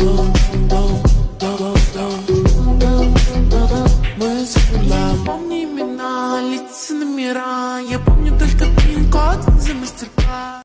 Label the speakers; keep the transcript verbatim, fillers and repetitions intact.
Speaker 1: Мы забыла. Помни имена, лица, номера. Я помню только пин-код за мастер-класс.